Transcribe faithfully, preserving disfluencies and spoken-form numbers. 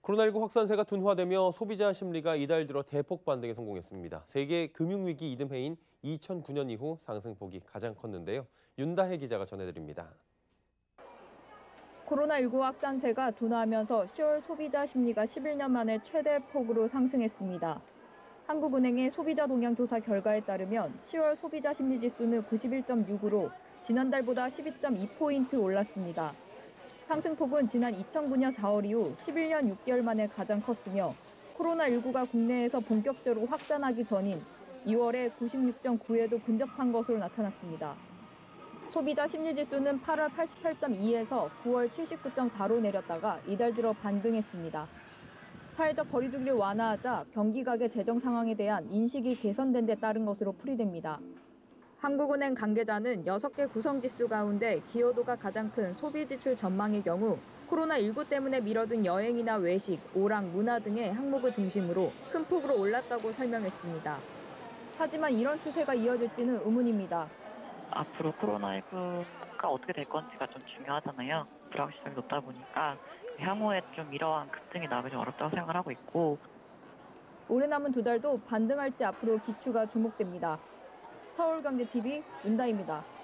코로나십구 확산세가 둔화되며 소비자 심리가 이달 들어 대폭 반등에 성공했습니다. 세계 금융위기 이듬해인 이천구 년 이후 상승폭이 가장 컸는데요. 윤다혜 기자가 전해드립니다. 코로나십구 확산세가 둔화하면서 시월 소비자 심리가 십일 년 만에 최대 폭으로 상승했습니다. 한국은행의 소비자 동향 조사 결과에 따르면 시월 소비자 심리 지수는 구십일 점 육으로 지난달보다 십이 점 이 포인트 올랐습니다. 상승폭은 지난 이천구 년 사월 이후 십일 년 육 개월 만에 가장 컸으며 코로나십구가 국내에서 본격적으로 확산하기 전인 이월에 구십육 점 구에도 근접한 것으로 나타났습니다. 소비자 심리지수는 팔월 팔십팔 점 이에서 구월 칠십구 점 사로 내렸다가 이달 들어 반등했습니다. 사회적 거리두기를 완화하자 경기가계 재정 상황에 대한 인식이 개선된 데 따른 것으로 풀이됩니다. 한국은행 관계자는 여섯 개 구성지수 가운데 기여도가 가장 큰 소비지출 전망의 경우 코로나십구 때문에 미뤄둔 여행이나 외식, 오락, 문화 등의 항목을 중심으로 큰 폭으로 올랐다고 설명했습니다. 하지만 이런 추세가 이어질지는 의문입니다. 앞으로 코로나십구가 어떻게 될 건지가 좀 중요하잖아요. 불확실성이 높다 보니까 향후에 좀 이러한 급등이 나오기 좀 어렵다고 생각을 하고 있고. 올해 남은 두 달도 반등할지 앞으로 기추가 주목됩니다. 서울경제티비 윤다희입니다.